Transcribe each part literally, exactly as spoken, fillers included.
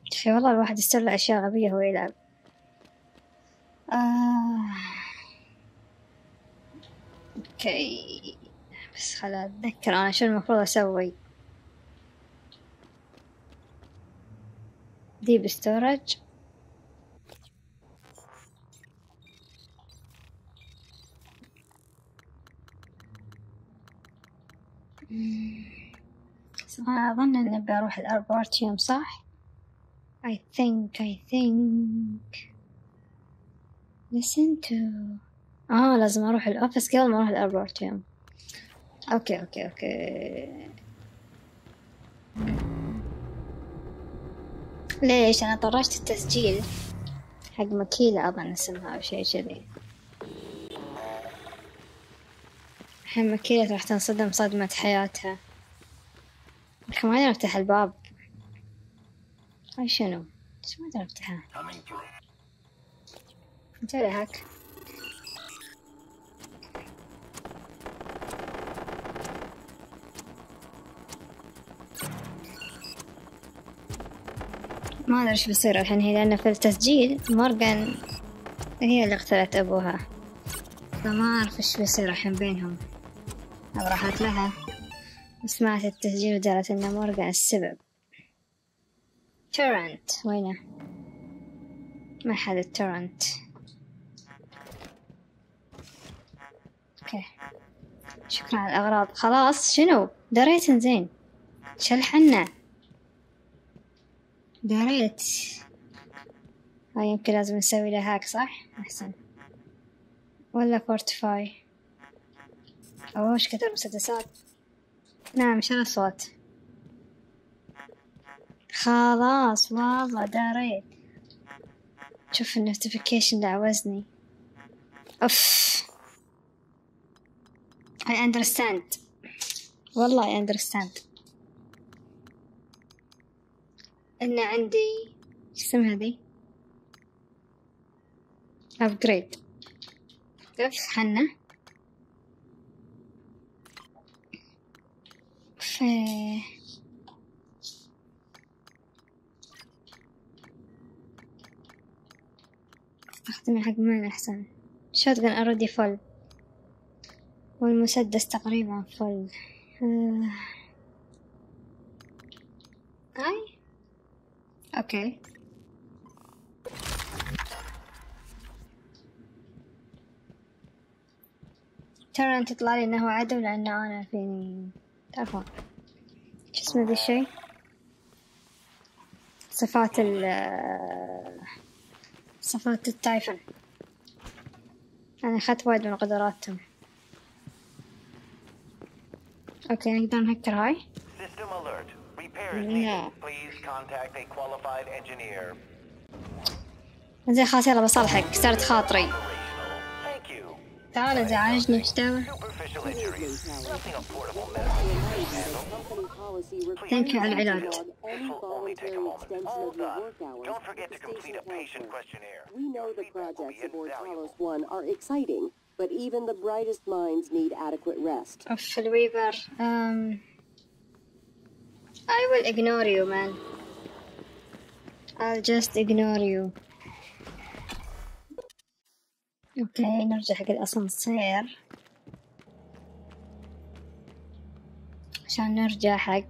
في والله الواحد يسترلع أشياء غبية وهو يلعب. آه. اوكي بس خلا أتذكر أنا شو المفروض أسوي. ديب ستورج. أنا أظن أني بروح الأربورتيوم صح؟ I think I think listen to آه لازم أروح الأوفيس قبل ما أروح الأربورتيوم. أوكي أوكي أوكي. ليش أنا طرشت التسجيل حق مكيلة أظن اسمها أو شي كذي. الحين مكيلة راح تنصدم صدمة حياتها. ما أقدر أفتح الباب. هاي شنو؟ بس ما أقدر أفتحها. انتبه هاك. ما أدري إيش بيصير الحين هي لأن في التسجيل مورغان هي اللي اقتلت أبوها فما أعرف إيش بيصير الحين بينهم. أو راحت لها وسمعت التسجيل وقالت إن مورغان السبب. تورنت وينه؟ ما حد التورنت. اوكي شكرا على الأغراض. خلاص شنو؟ دريت زين. شلحنا. دريت. هاي يمكن لازم نسوي له هاك صح؟ أحسن. ولا فورتيفاي. أوه ايش كثر مسدسات. نعم شو الصوت؟ خلاص والله دريت. شوف النوتيفيكيشن دعوزني. أوف. I understand. والله I understand. إن عندي شو اسمها ذي؟ upgrade. أوف حنا. ف استخدمي حق مين أحسن؟ شوتغن أوريدي فل والمسدس تقريبا فل. آه. هاي اوكي ترى انت تطلع لي انه عدو لانه انا فيني تعرفون شو اسمه ذي الشيء صفات ال صفات التايفن. انا اخذت وايد من قدراتهم. اوكي نقدر نهكر هاي. لا زين خلاص يلا بصالحك كسرت خاطري. تعال زعجني ايش دعوة. ثانك يو على العلاج. But even the brightest minds need adequate rest. Of الويفر. Um, I will ignore you, man. I'll just ignore you. اوكي نرجع حق الأسانسير عشان نرجع حق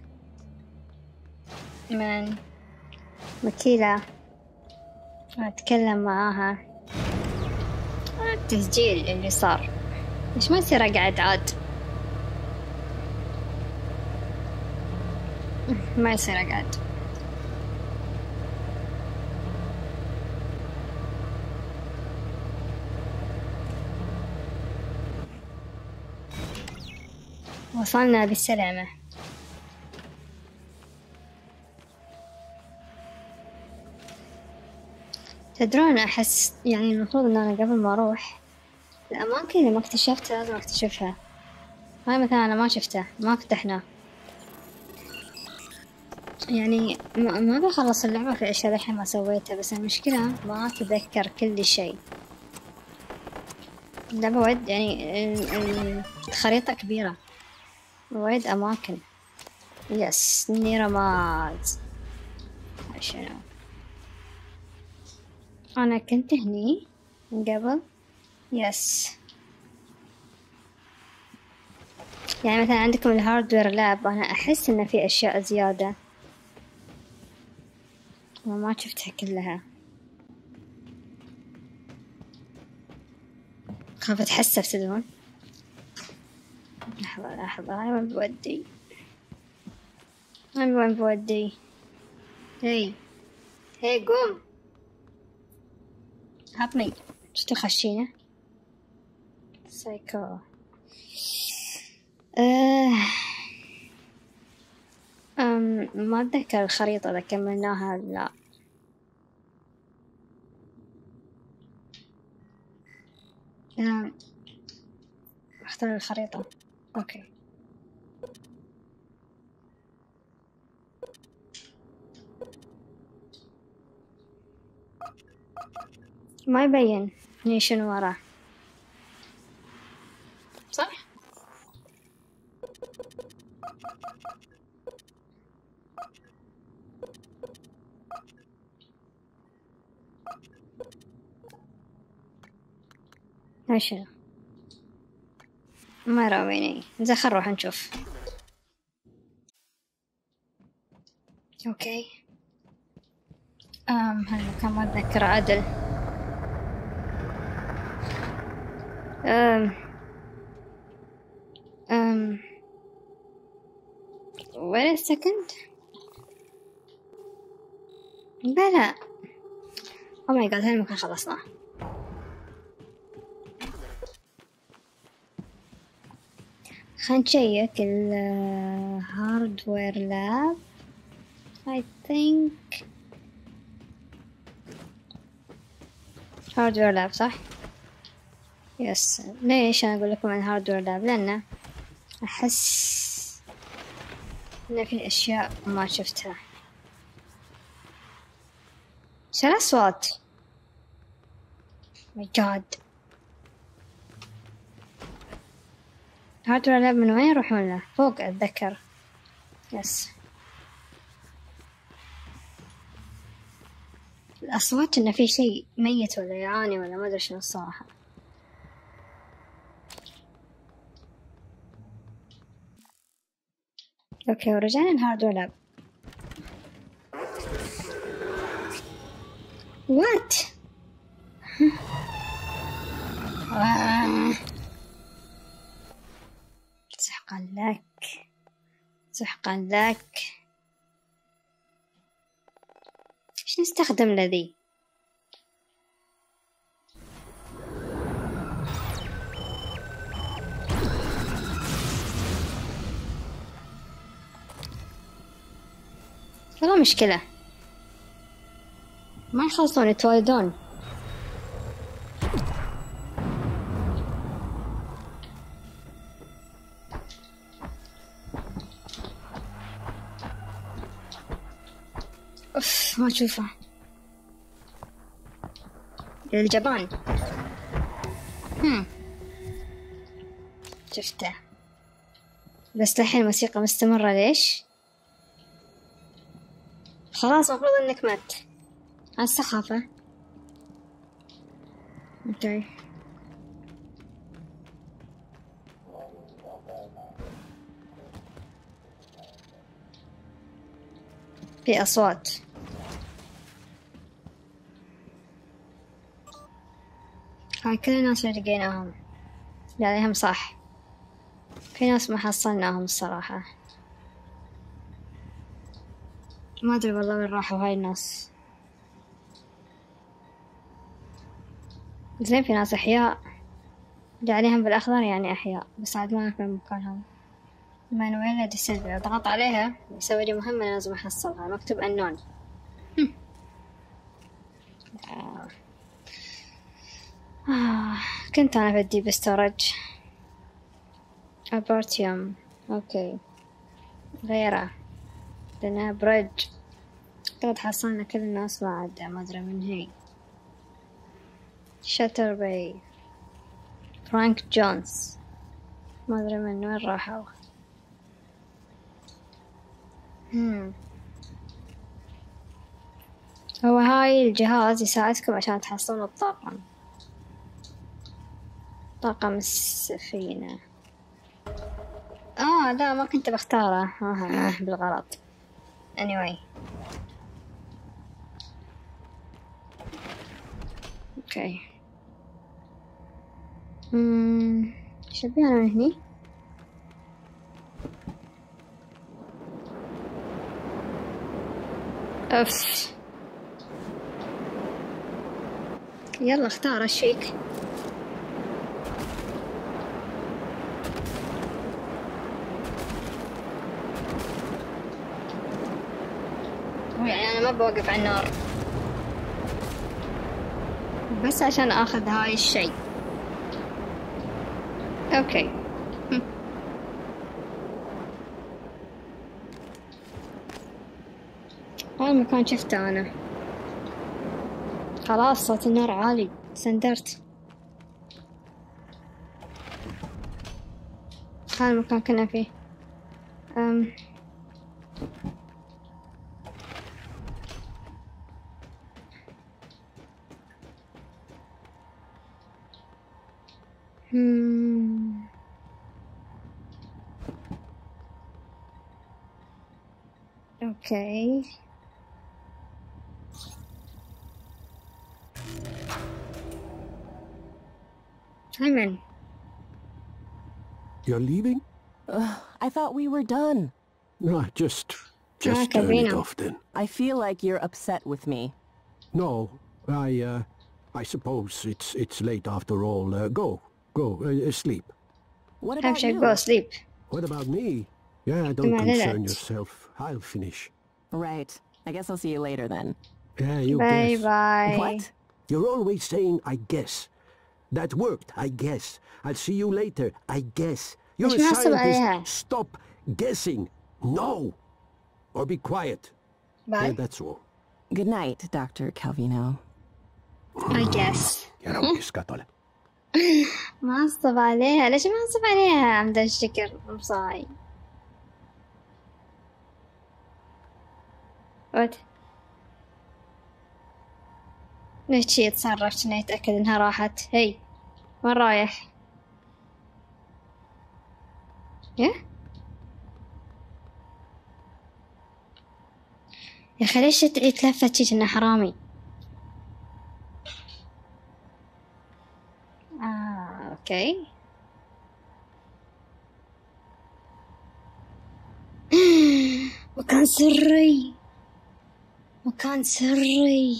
من مكيلة أتكلم معاها عن التسجيل اللي صار. ليش ما يصير أقعد عاد؟ ما يصير أقعد. وصلنا بالسلامة. تدرون أحس يعني المفروض إن أنا قبل ما أروح الأماكن اللي ما اكتشفتها لازم أكتشفها. هاي مثلا أنا ما شفتها ما فتحناه يعني ما, ما بخلص اللعبة في أشياء الحين ما سويتها بس المشكلة ما أتذكر كل شيء. اللعبة وايد يعني الخريطة كبيرة وايد أماكن. يس نيرماز شنو. أنا كنت هني من قبل. يس. يعني مثلا عندكم الهاردوير لاب، أنا أحس إن في أشياء زيادة وما شفتها كلها. خاف أتحسف تدرون. لحظة لحظة، هاي وين بودي؟ هاي وين بودي؟ هي هي قوم عطني. شتو خشينه؟ سايكو. أه... أم ما أتذكر الخريطة إذا كملناها لا. أم... اختار الخريطة. أوكي. ما يبين هني شنو وراه صح؟ هاي شنو؟ ما راويني. زين خل نروح نشوف. اوكي. ام هالمكان ما اتذكره عدل. ام ام وين السكند؟ بلا. او ماي جاد هالمكان خلصناه. خلينا نشيك الهاردوير لاب. I think هاردوير لاب صح؟ يس. ليش أنا أقول لكم عن هاردوير لاب؟ لأن أحس إن في أشياء ما شفتها. شو الأصوات؟ ماي جاد. هاردوير لاب من وين يروحون له؟ فوق أتذكر. يس. الأصوات إن في شيء ميت ولا يعاني ولا ما أدري شنو الصراحة. أوكي ورجعنا الهاردوير لاب. وات؟ سحقا لك سحقا لك. ايش نستخدم لذي؟ والله مشكلة ما يخلصون يتولدون. أوف ما أشوفه. الجبان. هم شفته بس للحين الموسيقى مستمرة. ليش؟ خلاص مفروض انك مات. على السخافة. اوكي. في أصوات. هاي كل الناس اللي لقيناهم يعني هم صح. في ناس ما حصلناهم الصراحة. ما أدري والله وين راحوا هاي الناس. زين في ناس أحياء اللي عليهم بالأخضر يعني أحياء بس عاد ما أعرف وين مكانهم. مانويلا دي سيلفا ضغط عليها يسوي لي مهمة لازم أحصلها. مكتوب أنون. آه. آه. كنت أنا بدي بستورج أبارتيوم. أوكي غيره لأنها برج. قد حصلنا كل الناس بعد ما أدري من هي. شاتر باي. فرانك جونز ما أدري من وين راحوا. هم هو هاي الجهاز يساعدكم عشان تحصلون الطاقم، طاقم السفينة. اه لا ما كنت بختاره آه بالغلط. anyway اوكي. اممم شبيه انا من هني. اف يلا اختار الشيك. يعني انا ما بوقف على النار بس عشان اخذ هاي الشيء. اوكي هاي المكان شفته انا. خلاص صوت النار عالي سندرت. هذا المكان كنا فيه. أم. هم. اوكي Simon. You're leaving? Uh, I thought we were done. No, just... just Ah, turn it Calvino. off then. I feel like you're upset with me. No, I, uh... I suppose it's it's late after all. Uh, go, go, uh, sleep. What Have about should you? go sleep. What about me? Yeah, don't My concern lad. yourself. I'll finish. Right. I guess I'll see you later then. Yeah, you Bye guess. bye. What? You're always saying, I guess. That worked, I guess. I'll see you later, I guess. You're مش a معصب عليها. scientist. Stop guessing. No. Or be quiet. Bye. Yeah, that's all. Good night, Doctor Calvino. I guess. يا رب اسكت. معصب عليها. ليش معصب عليها عمد الشكر مصاي. وات ليش شي يتصرف كنا يتأكد انها راحت. هي وين رايح؟ يا يا اخي ليش يتلفت شي كنا حرامي. آه اوكي. مكان سري، مكان سري،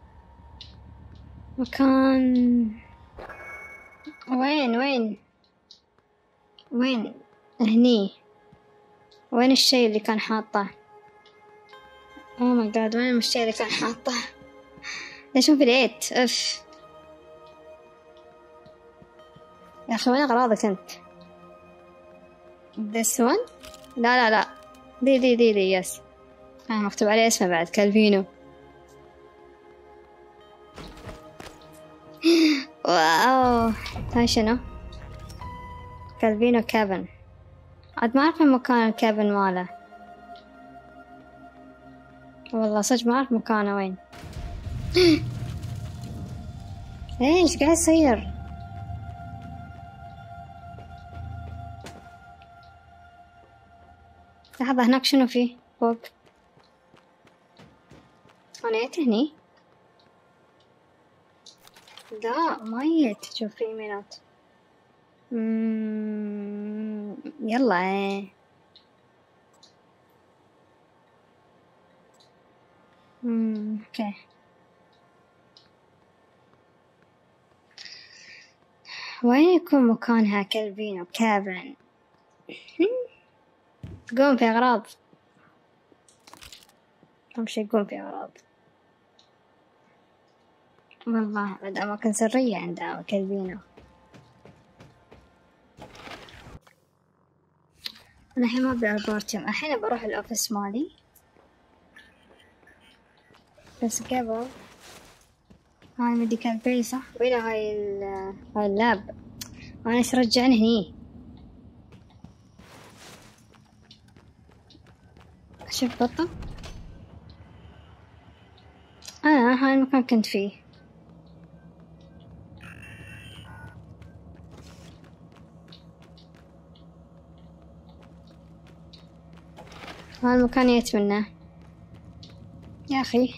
مكان وين وين وين هني. وين الشيء اللي كان حاطه؟ اوه ماي جاد وين الشيء اللي كان حاطه؟ ليش ما بديت؟ اف يا اخي وين اغراضك انت؟ this one؟ لا لا لا دي دي دي دي يس. آه مكتوب عليه اسمه بعد كالفينو. واو هاي شنو؟ كالفينو كابن. عاد ما أعرف مكان الكابن ماله والله صدق ما أعرف مكانه وين. ايش قاعد يصير؟ لحظة هناك شنو فيه فوق؟ أنا جيت هني؟ لا ما جيت. شوف في يمينات. مم... يلا امم اوكي. وين يكون مكانها كالفينو كابن؟ تقوم في أغراض. أهم شي يقوم في أغراض. والله بعد أماكن سرية عندها كالفينو. أنا الحين ما أبي أربورتيوم. الحين بروح الأوفيس مالي بس قبل هاي ميديكال باي صح؟ وإلى هاي ال هاي اللاب. أنا إيش رجعني هني؟ شوف بطة أنا هاي المكان كنت فيه. هاي المكان جيت منه يا أخي.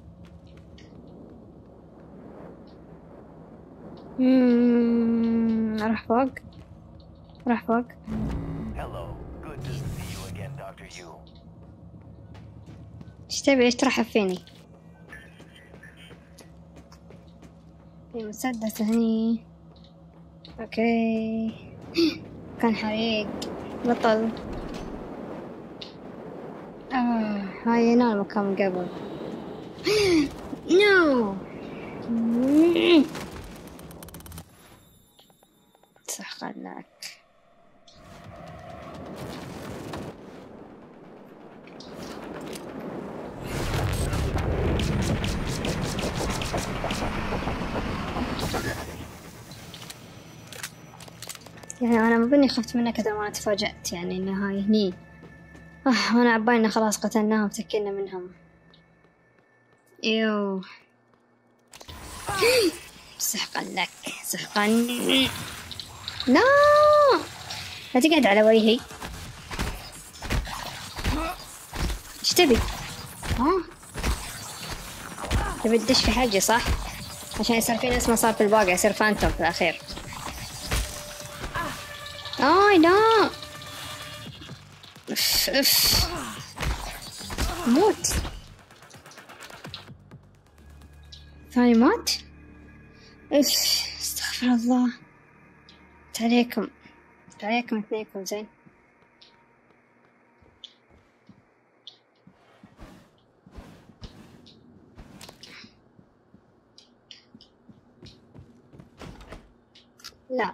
مم... أروح فوق أروح فوق. Hello. Good to see you again, Doctor Yu. ايش تبي؟ ليش ترحب فيني؟ في مسدس هني. اوكي. كان حريق. بطل. آه. هاي هنا المكان من قبل. نو. سخناك. يعني أنا ما بني خفت منه كثر ما أنا تفاجأت يعني إن هاي هني. آه وأنا عبالنا خلاص قتلناهم وتكلنا منهم. إيوه. سحقا لك سحقا. لا لا تقعد على وجهي. إيش تبي؟ ها؟ تبي تدش في حاجة صح؟ عشان يصير في ناس ما صار في الواقع يصير فانتوم في الأخير. آي لا. اف اف موت. ثاني مات. اف استغفر الله. عليكم عليكم اثنينكم زين. لا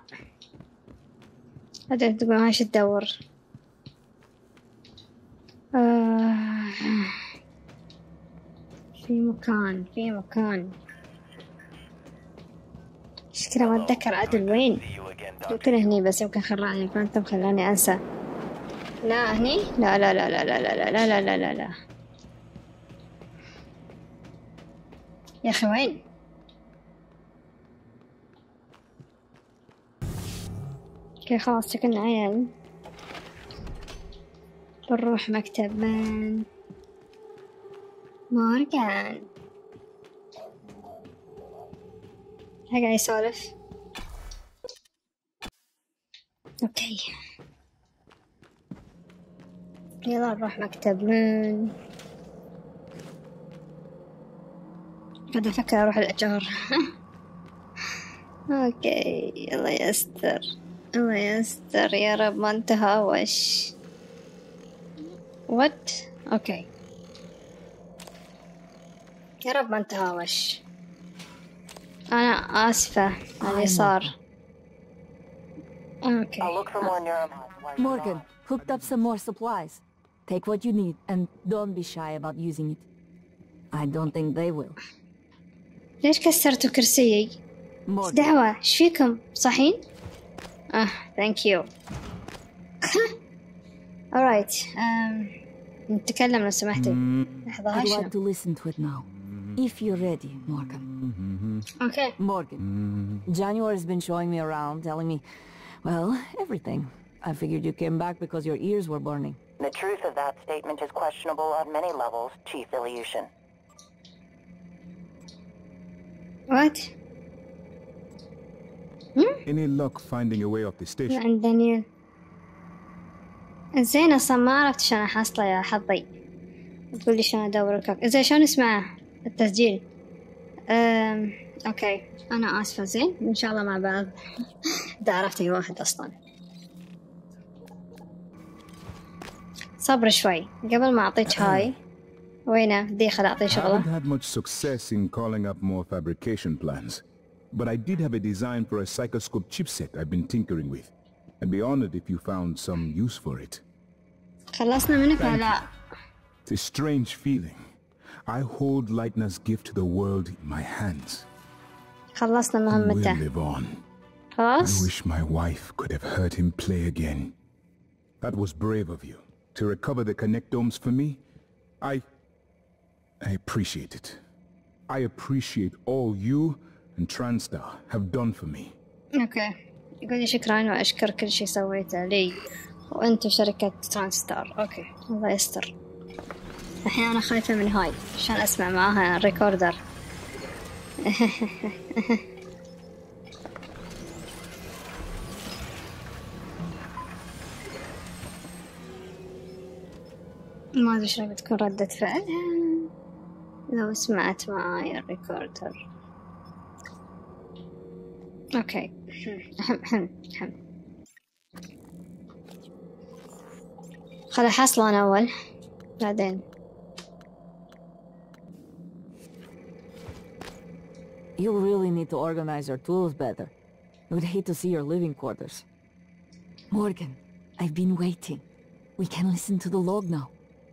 هذا تقول هاش تدور. آه. في مكان في مكان مشكلة ما أتذكر عدل وين. يمكن هني بس يمكن خرعني الفانتوم خلاني أنسى. لا هني لا لا لا لا لا لا لا لا لا لا لا يا أخي وين؟ اوكي خلاص شكلنا عيال. بنروح مكتب من مورغان. ها قاعد يسولف. اوكي يلا نروح مكتب من. قاعدة افكر اروح الاجار. اوكي الله يستر الله يستر يا رب ما نتهاوش. وات اوكي يا رب ما نتهاوش. انا اسفة على اللي صار. اوكي I'll look for more neuromods while you're Morgan, gone. hooked up some more supplies. Take what you need and don't be shy about using it. I don't think they will. ليش كسرتوا كرسيي؟ ايش Morgan, دعوة؟ ايش فيكم؟ صحين؟ اه ثانك يو. alright um, نتكلم لو سمحتي. لحظة I'd شنو؟ like to listen to it now. If you're ready, Morgan. اوكي Morgan, January's been showing me around, telling me, well, everything. I figured you came back because your ears were burning. The truth of that statement is questionable on many levels, Chief Ilyushin. what؟ Any luck finding a way off the station? عند دانيال. زين اصلا ما عرفت شلون احصله يا حظي. تقول لي شلون ادور الكوك. زين شلون اسمعه التسجيل؟ أم... اوكي انا اسفة زين ان شاء الله مع بعض. اذا عرفت اي واحد اصلا. صبر شوي قبل ما اعطيك هاي. وينه بدي خل اعطيه I haven't شغله. had much success in calling up more fabrication plans, but I did have a design for a psychoscope chipset I've been tinkering with. I'd be honored if you found some use for it. خلصنا منك ولا لا؟ It's a strange feeling. I hold Leitner's gift to the world in my hands. خلصنا He will مهمته. live on. I خلاص؟ wish my wife could have heard him play again. That was brave of you. To recover the connectomes for me, I... I appreciate it. I appreciate all you and TranStar have done for me. اوكي يقول لي شكرا واشكر كل شي سويته لي وانتو شركة ترانستار. اوكي الله يستر. الحين انا خايفة من هاي عشان اسمع معاها الريكوردر. ما ادري شلون بتكون ردة فعلها لو سمعت معاي الريكوردر. اوكي حم حم حم خلي حصله انا اول بعدين. You really need to organize your tools better. I would hate to see your living quarters. Morgan, I've been waiting. We can listen to the log now.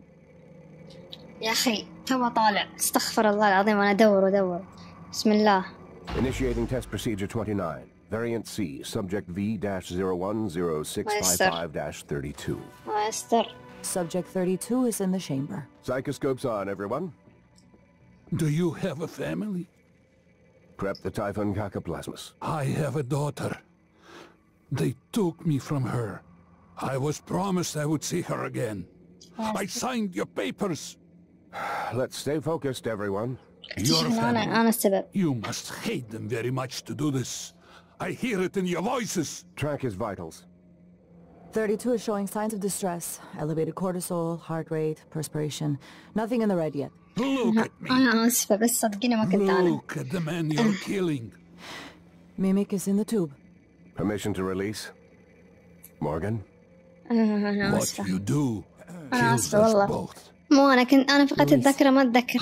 يا اخي تو طالع استغفر الله العظيم وانا ادور ودور. بسم الله. Initiating test procedure twenty-nine. Variant C, subject V zero one zero six five five dash thirty-two. الله يستر. Subject thirty-two is in the chamber. Psychoscopes on, everyone. Do you have a family? Prep the Typhon Cacoplasmus. I have a daughter. They took me from her. I was promised I would see her again. I signed your papers. Let's stay focused, everyone. Your أنا أنا السبب. You must hate them very much to do this. I hear it in your voices. Track his vitals. thirty-two is showing signs of distress. Elevated cortisol, heart rate, perspiration. Nothing in the red yet. Look at me. أنا آسفة بس صدقيني ما كنت أنا. Look at the man you're killing. Mimic is in the tube. Permission to release. Morgan? أنا What آسفة. you do أنا kills آسفة us والله. both. مو أنا كنت أنا فقدت الذاكرة ما أتذكر.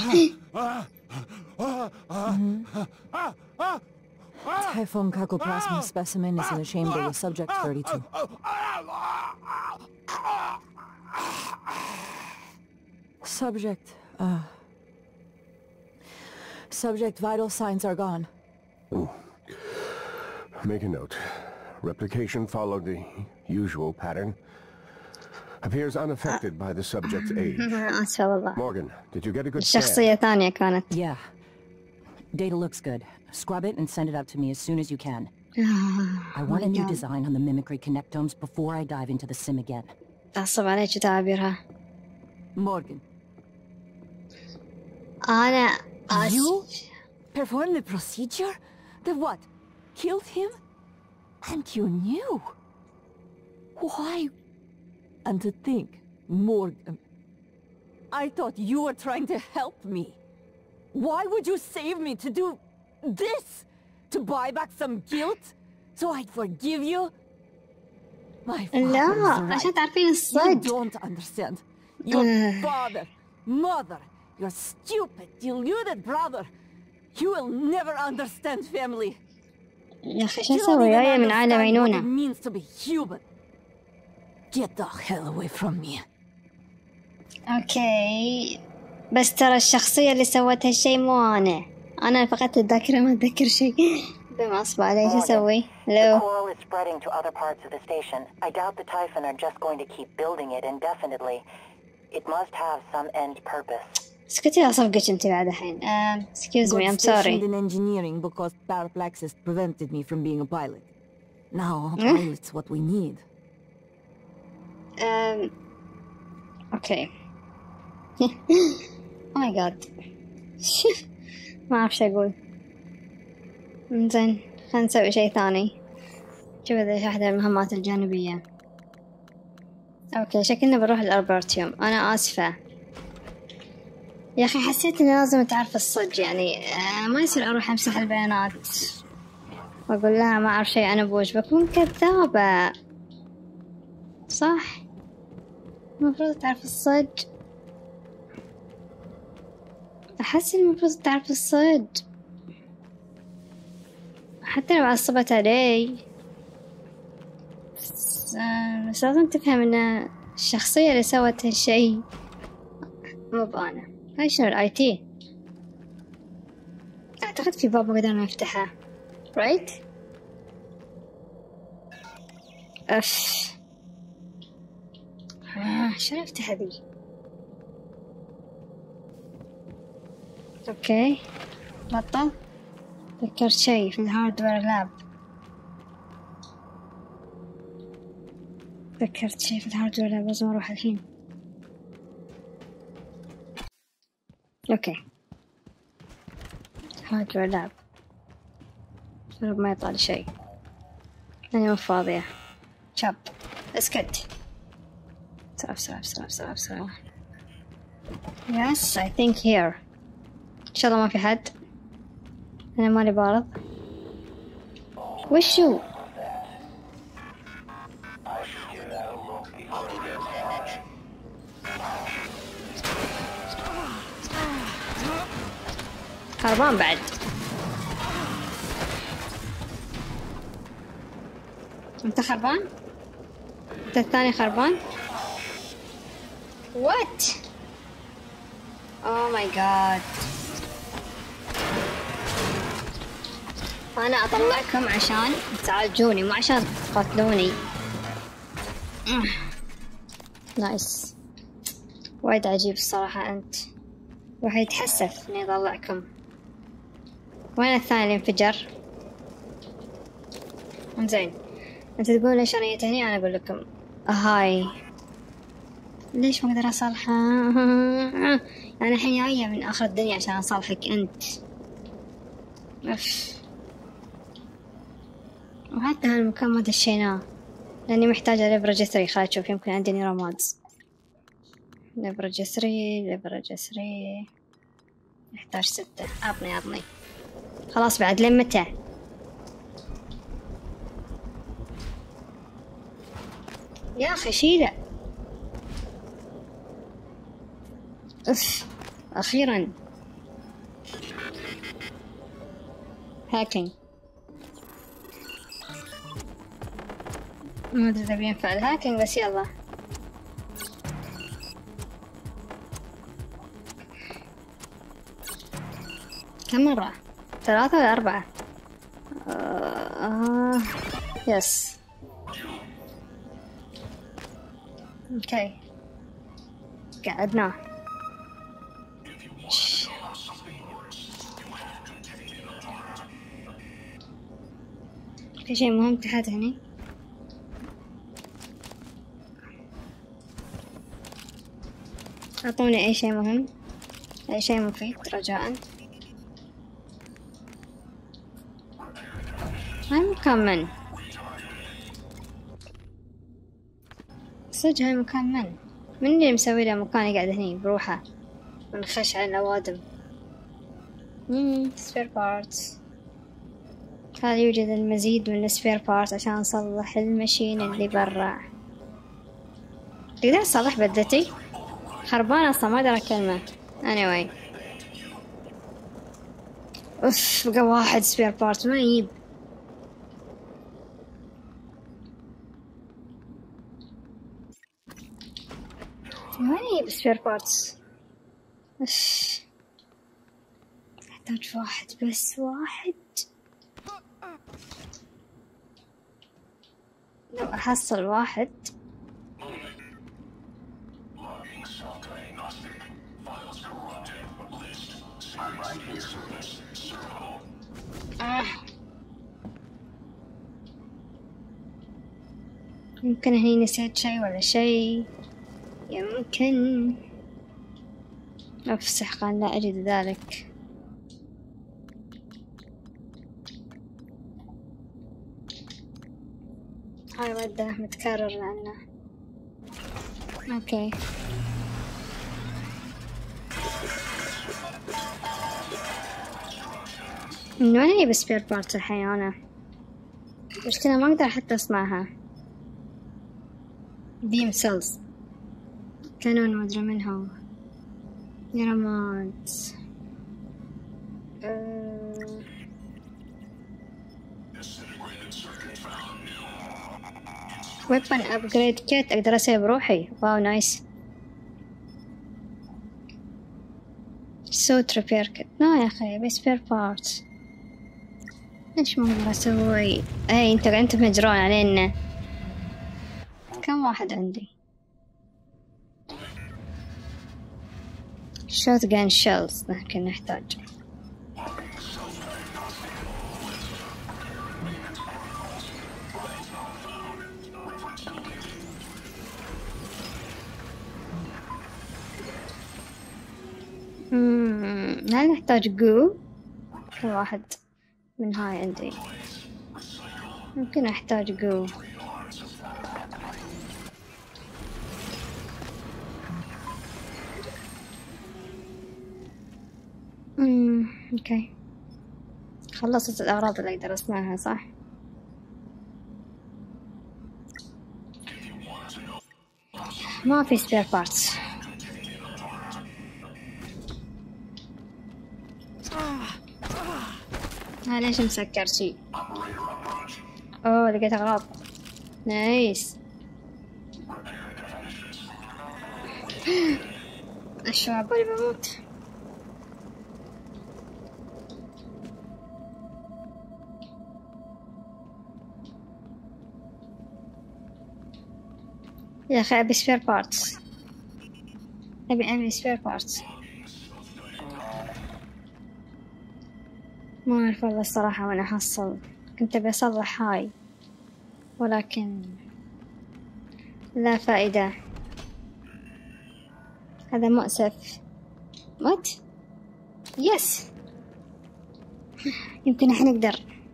Typhon Cacoplasma specimen is in the chamber with subject thirty-two. Subject, uh... Subject vital signs are gone. Ooh. Make a note. Replication followed the usual pattern. Appears unaffected by the subject's age. أنا آسفة والله. Morgan, did you get a good شخصية ثانية كانت. Yeah. Data looks good. Scrub it and send it up to me as soon as you can. I want a new design on the mimicry connectomes before I dive into the sim again. تعصب عليك تعابيرها. Morgan. أنا You آسف. performed the procedure? The what? Killed him? And you knew? Why? And to think, Morgan, I thought you were trying to help me. Why would you save me to do this? To buy back some guilt? So I'd forgive you? My father لا was عشان right. تعرفين You الصدق. don't understand. Your father, mother, your stupid, deluded brother. You will never understand family. يا أخي شو You don't أسوي؟ even جاية من عالم understand what it مينونة. means to be human. Get the hell away from me. أوكي بس ترى الشخصية اللي سوت هالشي مو أنا. أنا فقدت الذاكرة ما أتذكر شيء. بما أصبح علي شو أسوي؟ The لو coral is spreading to other parts of the station. I doubt the Typhon are just going to keep building it indefinitely. It must have some end purpose. اسكتي لا صفقك أنت بعد الحين. Um, excuse me, Got I'm stationed sorry. in engineering because paraplaxis prevented me from being a pilot. Now, a pilot's what we need. Um, okay. Oh my god. ما أعرف شو أقول. إنزين خلنا نسوي شيء ثاني. شوف إذا واحدة المهمات الجانبية. أوكي شكلنا بنروح الأربرتيوم. أنا آسفة. يا أخي حسيت إني لازم تعرف الصج يعني آه ما يصير أروح أمسح البيانات وأقول لها ما أعرف شيء أنا بوش بكون كذابة. صح؟ المفروض تعرف الصج. أحس المفروض تعرف الصج حتى لو عصبت علي. بس, آه بس لازم تفهم إن الشخصية اللي سوت هالشي مو بأنا. هاي شنو الاي تي؟ اعتقد في باب ما قدرنا نفتحه. رايت؟ اف آه شلون افتح ذي؟ اوكي بطل؟ ذكرت شي في الهاردوير لاب. ذكرت شي في الهاردوير لاب، لازم اروح الحين. اوكي هاردوير لاب، جرب ما يطلع لي شي، أنا مو فاضية. شاب اسكت. بسرعة بسرعة بسرعة بسرعة بسرعة. Yes I think here. إن شاء الله ما في حد. أنا مالي بارض. وشو؟ خربان بعد. انت خربان؟ انت الثاني خربان؟ What? Oh my god. أنا أطلعكم عشان تعالجوني مو عشان تقتلوني. نايس. وايد عجيب الصراحة أنت. واحد يتحسف إني أطلعكم. وين الثاني اللي انفجر؟ زين. أنت تقول ليش أنا جيت هني، أنا أقول لكم هاي. ليش ما أقدر أصلحه؟ أنا الحين جاية من آخر الدنيا عشان أصلحك أنت. أف. وحتى هالمكان ما دشيناه لأني محتاجة ليبرا جسري. خلينا نشوف يمكن عندي نيرامادز. ليبرا جسري ليبرا جسري نحتاج ستة. عطني عطني. خلاص بعد لين متى؟ يا أخي شيله. أف أخيرا. هاكينج. ما أدري إذا بينفع الهاكينج بس يلا. كم مرة؟ ثلاثة ولا أربعة؟ آه... آه... يس. اوكي قعدنا. في شيء مهم تحت هني. أعطوني أي شيء مهم، أي شيء مفيد رجاءً. هاي مكان من؟ صدق هاي مكان من؟ من اللي مسوي له مكان يقعد هني بروحه من خشع الأوادم؟ مم سبير بارتس. هل يوجد المزيد من السبير بارتس عشان نصلح المشين اللي برا؟ تقدر تصلح بدلتي؟ خربانة أصلا ما أقدر أكلمه. anyway أوف بقى واحد سبير بارت ما يجيب. ما يجيب سبير بارتس. أوف أحتاج واحد بس واحد. لو أحصل واحد آه. يمكن هني نسيت شي ولا شي، يمكن. أوف سحقان لا أجد ذلك. هاي ودة متكرر لأنه أوكي. من وين أجيب سبير بارت الحين أنا؟ مشكلة ما أقدر حتى أصنعها. بيم سيلز كانون ما أدري من هو. نيرامات أه... ويبن أبجريد كيت أقدر أسوي بروحي. واو نايس. سوت ريبير كيت. لا يا أخي أبي سبير بارتس. ليش ما أقدر أسوي؟ أي أنت أنت مجرون علينا. كم واحد عندي؟ شوت جان شيلز لكن نحتاج. مم. هل نحتاج جو؟ كل واحد من هاي عندي. ممكن أحتاج جو. امم اوكي، خلصت الأغراض اللي درسناها صح؟ ما في سبير بارتس. ها ليش مسكر شي؟ اوه لقيت أغراض. نايس. اشو عبالي بموت. يا أخي أبي سبير بارتس، أبي أبي سبير بارتس. ما أعرف والله الصراحة وين أحصل. كنت أبي أصلح هاي ولكن لا فائدة. هذا مؤسف. وات؟ يس، يمكن احنا نقدر.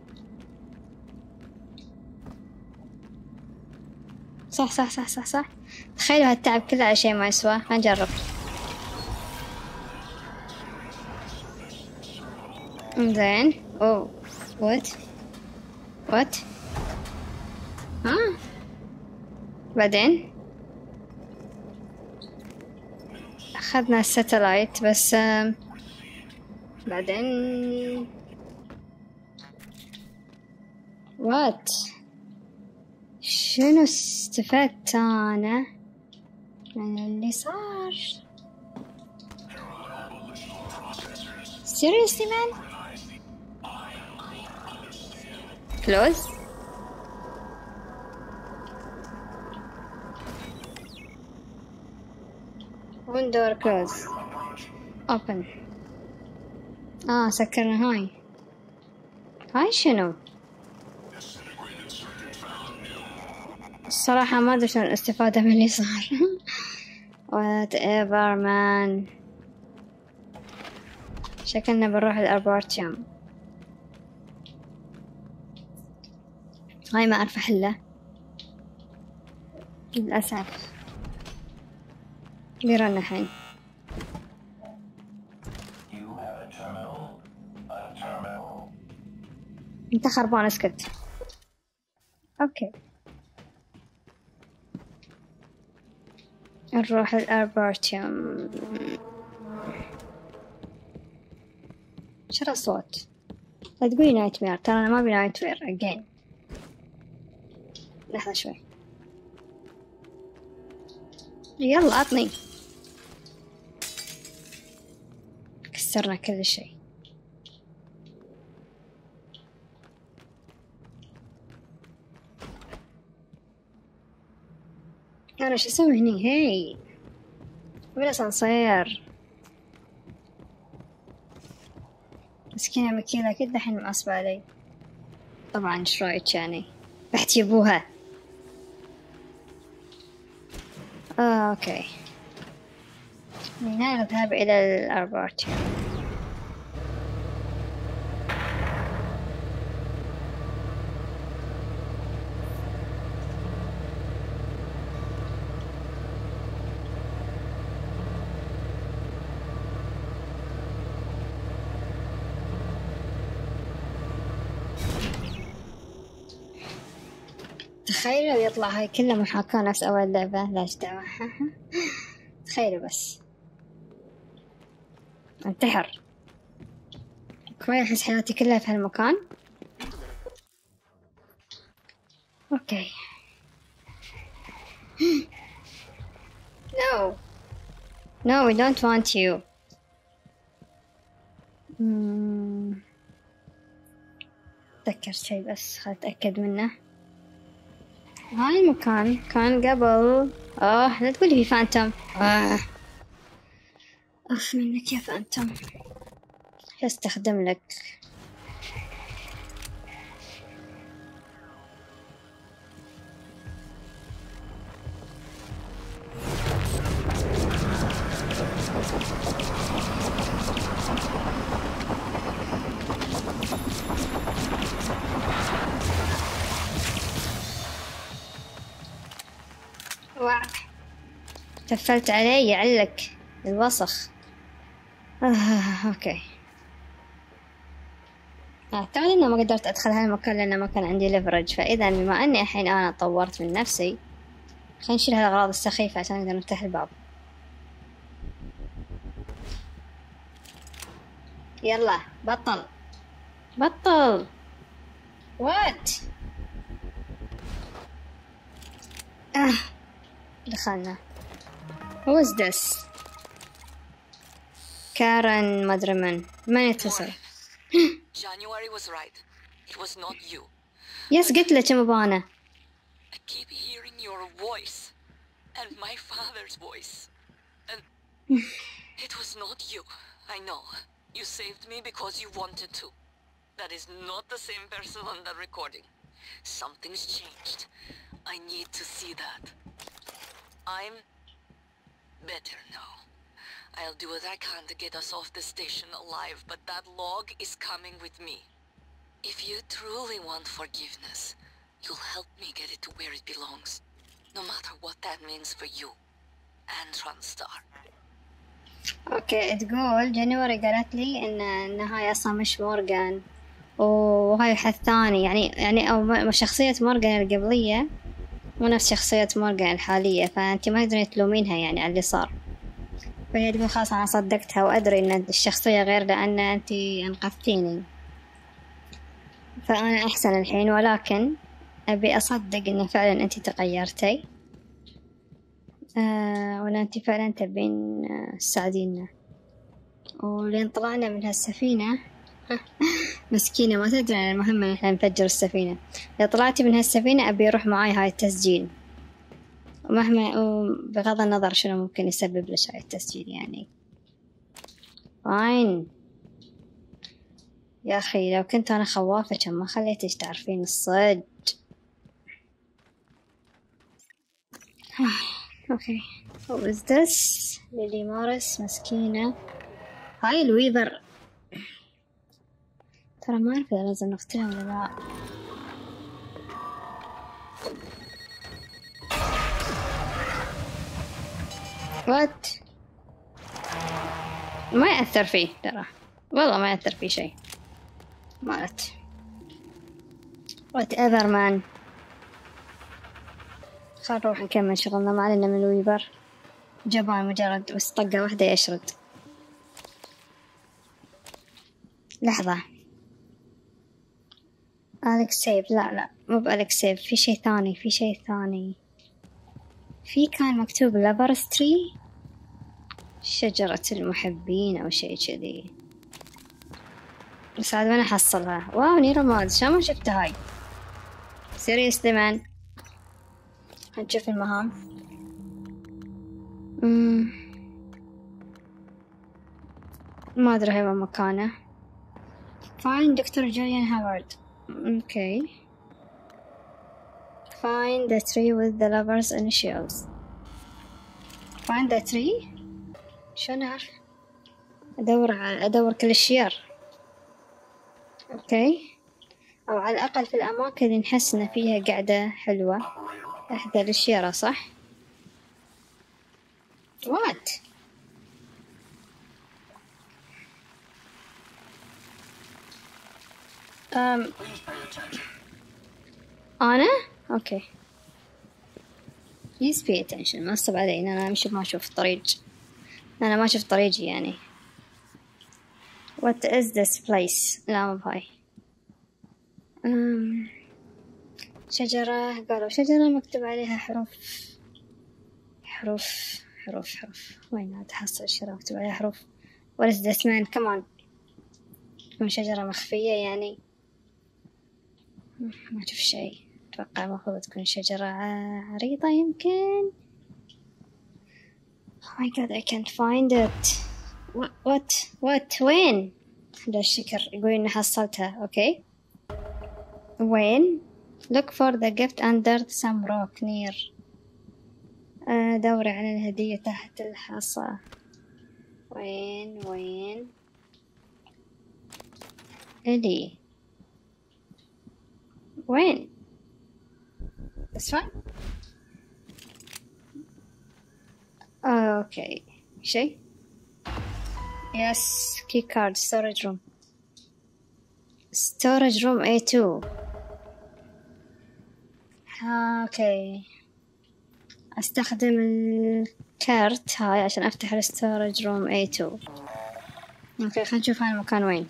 صح صح صح صح صح. تخيلوا هالتعب كله على شيء ما يسوى. نجرب. زين. اوه وات وات ها بعدين أخذنا الساتلايت بس آم، بعدين وات شنو استفدت أنا من اللي صار؟ seriously man close one door close open. اه سكرنا هاي. هاي شنو؟ الصراحة ما أدري شلون الاستفادة من اللي صار. whatever man. شكلنا بنروح الأربورتيوم. هاي ما أعرف أحلها للأسف. بيرن الحين. انت خربان اسكت. اوكي نروح الأربورتيوم. شو الصوت؟ لا تقولي نايت مير، ترى أنا ما أبي نايت مير again. لحظة شوي. يلا عطني. كسرنا كل شيء. أنا شو أسوي هني؟ هاي ولا أسانسير. مسكينة مكيلة كده الحين معصبة علي. طبعا ايش رايك يعني؟ راح تجيبوها. آه اوكي. من هنا نذهب الى الأربورتيوم. تخيلوا لو يطلع هاي كلها محاكاة نفس أول لعبة. لا دعوة. تخيلوا بس انتحر. كويس أحس حياتي كلها في هالمكان. أوكي. No No we don't want you. مم. تذكرت شي بس خل أتأكد منه. هاي المكان كان قبل. اه لا تقولي في فانتوم. آه. اف منك يا فانتوم. استخدم لك. قفلت عليه يعلق الوسخ. آه، اوكي. اعتقد انه ما قدرت ادخل هالمكان لانه ما كان عندي ليفرج، فاذا بما اني الحين انا طورت من نفسي خلينا نشيل هالاغراض السخيفة عشان نقدر نفتح الباب. يلا بطل بطل. وات آه. دخلنا. Who is this؟ كارن مدري من من يتصل. January was right. It was not you. يس قلت لك مبانا. I keep hearing your voice and my father's voice. And it was not you. I know. You saved me because you wanted to. That is not the same person on the recording. Something's changed. I need to see that. I'm better now. I'll do what I can to get us off the station alive, but that log is coming with me. If you truly want forgiveness, you'll help me get it to where it belongs. No matter what that means for you and Transtar. اوكي تقول جانيوري قالت لي ان ان هاي اصلا مش مورغان وهاي حد ثاني، يعني يعني او شخصية مورغان القبلية مو نفس شخصية مورغان الحالية، فانتي ما تقدرين تلومينها يعني على اللي صار. فهي تقول خلاص انا صدقتها وادري ان الشخصية غير لان انتي انقذتيني، فانا احسن الحين، ولكن ابي اصدق انه فعلا انتي تغيرتي. آه ولا انتي فعلا تبين آه تساعدينا. ولين طلعنا من هالسفينة مسكينة ما تدري عن المهمة ان احنا نفجر السفينة. اذا طلعتي من هالسفينة ابي يروح معاي هاي التسجيل، ومهما بغض النظر شنو ممكن يسبب لش هاي التسجيل يعني. فاين يا اخي، لو كنت انا خوافة كان ما خليتش تعرفين الصج. اوكي What was this؟ ليلي موريس مسكينة. هاي الويذر ترى ما اعرف اذا لازم نقتلها ولا لا. وات ما يأثر فيه ترى، والله ما يأثر فيه شيء. مالت وات ايفر مان. خل نروح نكمل شغلنا، ما علينا من الويبر. جبان مجرد بس طقة واحدة يشرد. لحظة أليكس سيف، لا لا مو بأليكس سيف، في شيء ثاني في شيء ثاني. في كان مكتوب لابرستري شجرة المحبين أو شيء كذي، بس عاد وين أحصلها؟ واو نيرو مود، شو ما شفتها هاي سيريسلي مان. هنشوف المهام. مم. ما أدري هاي وين مكانه. Find دكتور جوليان هاورد. Okay. Find the tree with the lover's initials. Find the tree. شو نعرف؟ أدور على أدور كل الشير. Okay. أو على الأقل في الأماكن اللي نحس إن فيها قعدة حلوة إحدى الشيرة، صح؟ What؟ Um, أنا؟ أوكي. Please pay attention. ما أصب علي إن أنا أمشي ما أشوف الطريق. أنا ما أشوف طريقي يعني. What is this place؟ لا مو بهاي. um, شجرة، قالوا شجرة مكتوب عليها حروف حروف حروف حروف. وين أتحصل الشجرة مكتوب عليها حروف؟ What is this man؟ come on. تكون شجرة مخفية يعني. ما أشوف شيء. أتوقع المفروض تكون شجرة عريضة يمكن. Oh my god I can't find it. What what what وين؟ لا الشكر يقول إني حصلتها. أوكي وين؟ look for the gift under some rock near. دوري على الهدية تحت الحصى. وين وين إلي وين؟ This one? اوكي شيء يس كي كارد ستورج روم ستورج روم إيه تو. اوكي استخدم الكارت هاي عشان افتح الستورج روم إيه تو. اوكي خلينا نشوف هاي المكان وين.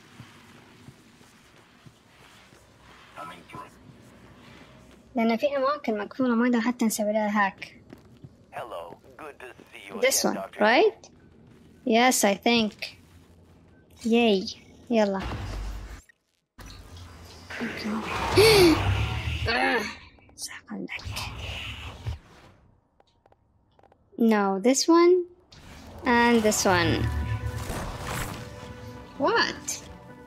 لأن في أماكن مقفولة ما نقدر حتى نسوي لها هاك. This one, right? Yes, I think. Yay. يلا. سأقول لك. No, this one and this one. What?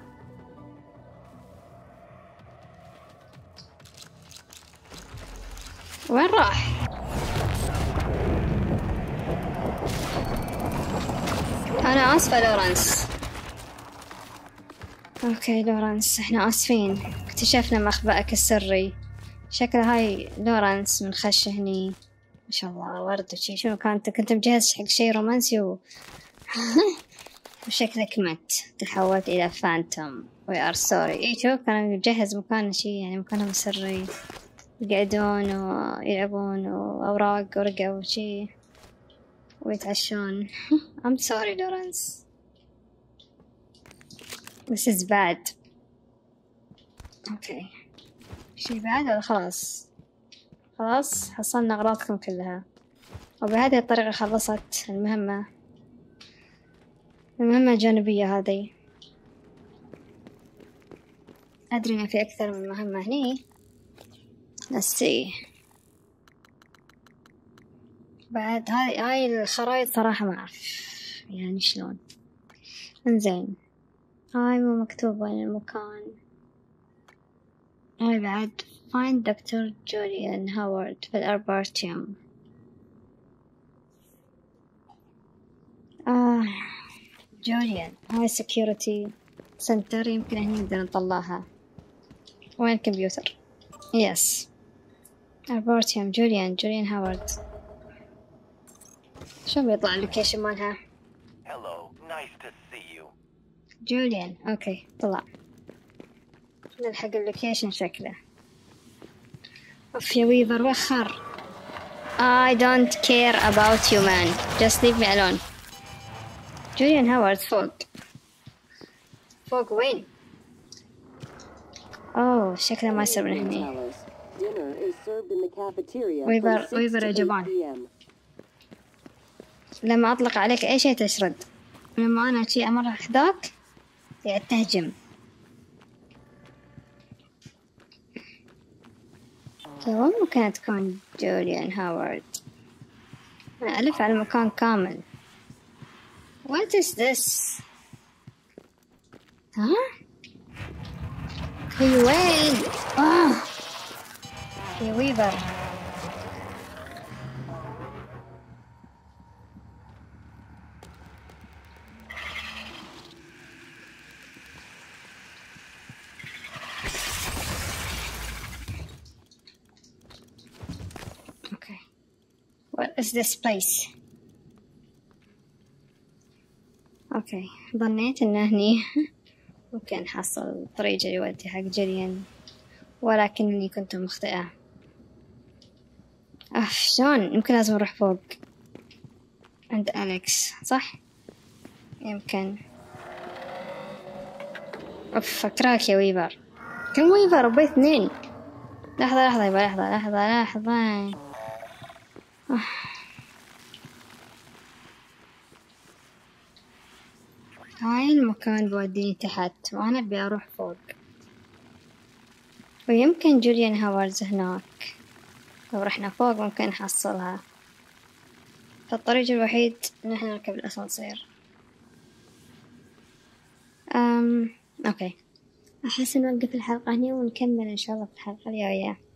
وين راح؟ أنا آسفة لورنس. أوكي لورنس إحنا آسفين، اكتشفنا مخبأك السري. شكل هاي لورنس من خش هني ما شاء الله ورد وشي. شنو كانت كنت مجهز حق شي رومانسي و وشكلك مت تحولت إلى فانتوم. we are sorry. إيه شوف كان مجهز مكان شي يعني مكانهم سري يقعدون ويلعبون وأوراق ورقة وشي ويتعشون. I'm sorry Lawrence. This is bad. اوكي شي بعد ولا خلاص؟ خلاص حصلنا أغراضكم كلها وبهذه الطريقة خلصت المهمة المهمة الجانبية هذه. أدري إن في أكثر من مهمة هني. Let's see. بعد هاي هاي الخرايط صراحة ما أعرف يعني شلون. إنزين هاي مو مكتوب وين المكان. هاي بعد find دكتور جوليان هاورد في الأربارتيوم. آه جوليان هاي security center يمكن هني نقدر نطلعها. وين الكمبيوتر؟ يس أربارتيوم جوليان جوليان هاورد. شو بيطلع اللوكيشن مالها؟ Hello, nice to see you. جوليان اوكي طلع. نلحق اللوكيشن شكله. اوف يا ويفر وخر. I don't care about you man. Just leave me alone. جوليان هاورد فوق. فوق وين؟ اوه شكله ما يصير من هني. ويفر ويفر يا جبان. لما أطلق عليك أي شيء تشرد. لما أنا شيء أمر حداك يعني تهجم. وين ممكن تكون جوليان هاورد؟ أنا ألف على المكان كامل. What is this؟ ها؟ هي وين؟ آه هي ويفر. What is this place? اوكي ظنيت انه هني ممكن حصل طريق يودي حق جوليان ولكنني كنت مخطئة. اف شلون يمكن لازم اروح فوق عند أليكس صح؟ يمكن. اف فكراك يا ويفر. كم ويفر ربي اثنين. لحظة لحظة يبا لحظة لحظة لحظة. هاي المكان بوديني تحت وأنا أبي أروح فوق ويمكن جوليان هاوردز هناك. لو رحنا فوق ممكن نحصلها. فالطريق الوحيد إن احنا نركب الأسانسير. أم أوكي أحس نوقف الحلقة هنا ونكمل إن شاء الله في الحلقة الجاية.